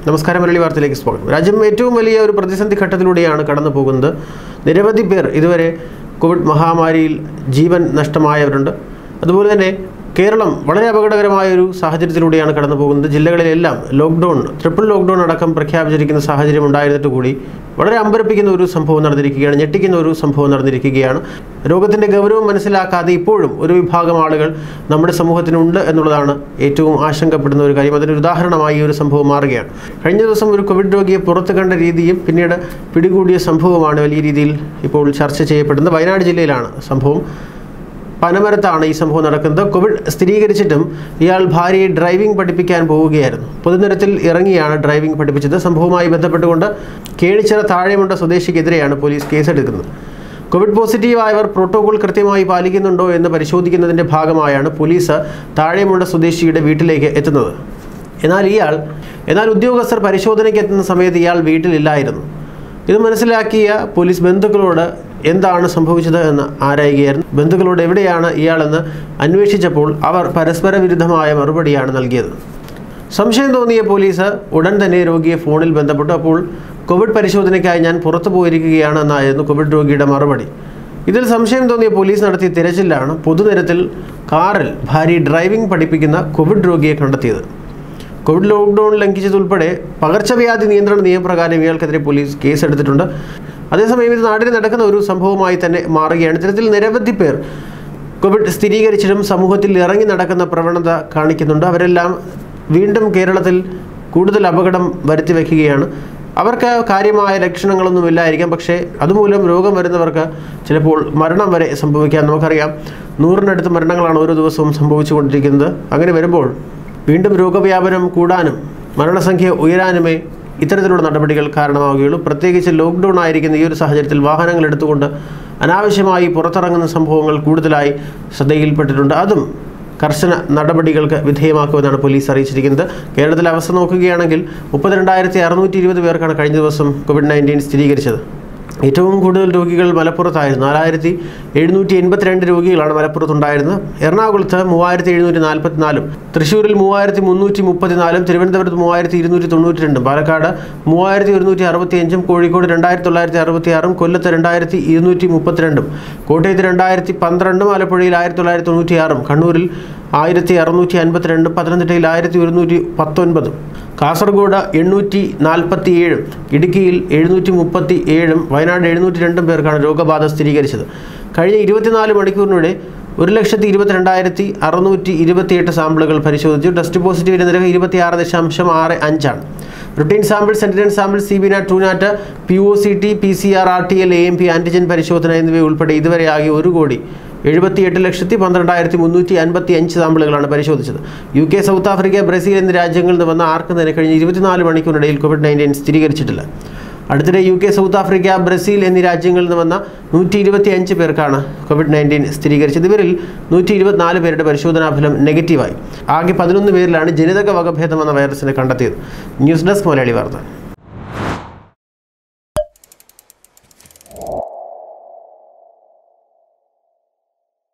നമസ്കാരം, മലയാളി വാർത്തയിലേക്ക് സ്വാഗതം. രാജ്യം ഏറ്റവും വലിയ ഒരു പ്രതിസന്ധി ഘട്ടത്തിലൂടെയാണ് കടന്നു പോകുന്നത്. നിരവധി പേർ ഇതുവരെ കോവിഡ് മഹാമാരിയിൽ ജീവൻ നഷ്ടമായവരുണ്ട്. അതുപോലെ തന്നെ കേരളം വളരെ അപകടകരമായ ഒരു സാഹചര്യത്തിലൂടെയാണ് കടന്നു പോകുന്നത്. ജില്ലകളിലെല്ലാം ലോക്ക്ഡൗൺ, ട്രിപ്പിൾ ലോക്ക്ഡൗൺ അടക്കം പ്രഖ്യാപിച്ചിരിക്കുന്ന സാഹചര്യം ഉണ്ടായിരുന്നിട്ട് കൂടി വളരെ അമ്പരപ്പിക്കുന്ന ഒരു സംഭവം നടന്നിരിക്കുകയാണ്, ഞെട്ടിക്കുന്ന ഒരു സംഭവം നടന്നിരിക്കുകയാണ്. രോഗത്തിൻ്റെ ഗൗരവം മനസ്സിലാക്കാതെ ഇപ്പോഴും ഒരു വിഭാഗം ആളുകൾ നമ്മുടെ സമൂഹത്തിനുണ്ട് എന്നുള്ളതാണ് ഏറ്റവും ആശങ്കപ്പെടുന്ന ഒരു കാര്യം. അതിനൊരു ഉദാഹരണമായി ഈ ഒരു സംഭവം മാറുകയാണ്. കഴിഞ്ഞ ദിവസം ഒരു കോവിഡ് രോഗിയെ പുറത്തു കണ്ട രീതിയും പിന്നീട് പിടികൂടിയ സംഭവമാണ് വലിയ രീതിയിൽ ഇപ്പോൾ ചർച്ച ചെയ്യപ്പെടുന്നത്. വയനാട് ജില്ലയിലാണ് സംഭവം. പനമരത്താണ് ഈ സംഭവം നടക്കുന്നത്. കോവിഡ് സ്ഥിരീകരിച്ചിട്ടും ഇയാൾ ഭാര്യയെ ഡ്രൈവിംഗ് പഠിപ്പിക്കാൻ പോവുകയായിരുന്നു. പൊതുനിരത്തിൽ ഇറങ്ങിയാണ് ഡ്രൈവിംഗ് പഠിപ്പിച്ചത്. സംഭവവുമായി ബന്ധപ്പെട്ടുകൊണ്ട് കേണിച്ചിറ താഴെമുണ്ട സ്വദേശിക്കെതിരെയാണ് പോലീസ് കേസെടുക്കുന്നത്. കോവിഡ് പോസിറ്റീവായവർ പ്രോട്ടോകോൾ കൃത്യമായി പാലിക്കുന്നുണ്ടോ എന്ന് പരിശോധിക്കുന്നതിൻ്റെ ഭാഗമായാണ് പോലീസ് താഴെമുണ്ട സ്വദേശിയുടെ വീട്ടിലേക്ക് എത്തുന്നത്. എന്നാൽ ഉദ്യോഗസ്ഥർ പരിശോധനയ്ക്ക് എത്തുന്ന സമയത്ത് ഇയാൾ വീട്ടിലില്ലായിരുന്നു. ഇത് മനസ്സിലാക്കിയ പോലീസ് ബന്ധുക്കളോട് എന്താണ് സംഭവിച്ചത് എന്ന് ആരായുകയായിരുന്നു. ബന്ധുക്കളോട് എവിടെയാണ് ഇയാളെന്ന് അന്വേഷിച്ചപ്പോൾ അവർ പരസ്പര വിരുദ്ധമായ മറുപടിയാണ് നൽകിയത്. സംശയം തോന്നിയ പോലീസ് ഉടൻ തന്നെ രോഗിയെ ഫോണിൽ ബന്ധപ്പെട്ടു. അപ്പോൾ കോവിഡ് പരിശോധനയ്ക്കായി ഞാൻ പുറത്തു പോയിരിക്കുകയാണ് എന്നായിരുന്നു കോവിഡ് രോഗിയുടെ മറുപടി. ഇതിൽ സംശയം തോന്നിയ പോലീസ് നടത്തിയ തിരച്ചിലാണ് പൊതുനിരത്തിൽ കാറിൽ ഭാര്യ ഡ്രൈവിംഗ് പഠിപ്പിക്കുന്ന കോവിഡ് രോഗിയെ കണ്ടെത്തിയത്. കോവിഡ് ലോക്ക്ഡൗൺ ലംഘിച്ചതുൾപ്പെടെ പകർച്ചവ്യാധി നിയന്ത്രണ നിയമപ്രകാരം ഇയാൾക്കെതിരെ പോലീസ് കേസെടുത്തിട്ടുണ്ട്. അതേസമയം ഇത് നാട്ടിൽ നടക്കുന്ന ഒരു സംഭവമായി തന്നെ മാറുകയാണ്. ഇത്തരത്തിൽ നിരവധി പേർ കോവിഡ് സ്ഥിരീകരിച്ചിട്ടും സമൂഹത്തിൽ ഇറങ്ങി നടക്കുന്ന പ്രവണത കാണിക്കുന്നുണ്ട്. അവരെല്ലാം വീണ്ടും കേരളത്തിൽ കൂടുതൽ അപകടം വരുത്തി വയ്ക്കുകയാണ്. അവർക്ക് കാര്യമായ ലക്ഷണങ്ങളൊന്നുമില്ലായിരിക്കാം, പക്ഷേ അതുമൂലം രോഗം വരുന്നവർക്ക് ചിലപ്പോൾ മരണം വരെ സംഭവിക്കാം. നമുക്കറിയാം, 100-നടുത്ത് മരണങ്ങളാണ് ഓരോ ദിവസവും സംഭവിച്ചുകൊണ്ടിരിക്കുന്നത്. അങ്ങനെ വരുമ്പോൾ വീണ്ടും രോഗവ്യാപനം കൂടാനും മരണസംഖ്യ ഉയരാനുമേ ഇത്തരത്തിലുള്ള നടപടികൾ കാരണമാവുകയുള്ളൂ. പ്രത്യേകിച്ച് ലോക്ക്ഡൗൺ ആയിരിക്കുന്ന ഈ ഒരു സാഹചര്യത്തിൽ വാഹനങ്ങൾ എടുത്തുകൊണ്ട് അനാവശ്യമായി പുറത്തിറങ്ങുന്ന സംഭവങ്ങൾ കൂടുതലായി ശ്രദ്ധയിൽപ്പെട്ടിട്ടുണ്ട്. അതും കർശന നടപടികൾക്ക് വിധേയമാക്കുമെന്നാണ് പോലീസ് അറിയിച്ചിരിക്കുന്നത്. കേരളത്തിലെ അവസ്ഥ നോക്കുകയാണെങ്കിൽ 32,620 പേർക്കാണ് കഴിഞ്ഞ ദിവസം COVID-19 സ്ഥിരീകരിച്ചത്. ഏറ്റവും കൂടുതൽ രോഗികൾ മലപ്പുറത്തായിരുന്നു. 4,782 രോഗികളാണ് മലപ്പുറത്തുണ്ടായിരുന്നത്. എറണാകുളത്ത് 3,744, തൃശ്ശൂരിൽ 3,334, തിരുവനന്തപുരത്ത് 3,292, പാലക്കാട് 3,165, കോഴിക്കോട് 2,966, കൊല്ലത്ത് 2,232, കോട്ടയത്ത് 2,012, ആലപ്പുഴയിൽ 1,996, കണ്ണൂരിൽ 1,652, പത്തനംതിട്ടയിൽ 1,119, കാസർഗോഡ് 847, ഇടുക്കിയിൽ 737, വയനാട് 702 പേർക്കാണ് രോഗബാധ സ്ഥിരീകരിച്ചത്. കഴിഞ്ഞ 24 മണിക്കൂറിനിടെ 1,22,628 സാമ്പിളുകൾ പരിശോധിച്ചു. ടെസ്റ്റ് പോസിറ്റിവിറ്റി നിരക്ക് 26.65 ആണ്. Routine sample, sentinel sample, CBNAT, TrueNAT, POCT, PCR, RTL, AMP, antigen പരിശോധന എന്നിവ ഉൾപ്പെടെ ഇതുവരെ ആകെ 1,78,12,355 സാമ്പിളുകളാണ് പരിശോധിച്ചത്. UK, സൗത്ത് ആഫ്രിക്ക, ബ്രസീൽ എന്നീ രാജ്യങ്ങളിൽ നിന്ന് വന്ന ആർക്കും തന്നെ കഴിഞ്ഞ 24 മണിക്കൂറിനിടയിൽ COVID-19 സ്ഥിരീകരിച്ചിട്ടില്ല. അടുത്തിടെ UK, സൗത്ത് ആഫ്രിക്ക, ബ്രസീൽ എന്നീ രാജ്യങ്ങളിൽ നിന്ന് വന്ന 125 പേർക്കാണ് COVID-19 സ്ഥിരീകരിച്ചത്. ഇവരിൽ 124 പേരുടെ പരിശോധനാ ഫലം നെഗറ്റീവായി. ആകെ 11 പേരിലാണ് ജനിതക വകഭേദം എന്ന വൈറസിനെ കണ്ടെത്തിയത്. ന്യൂസ് ഡെസ്ക്, മലയാളി വാർത്ത.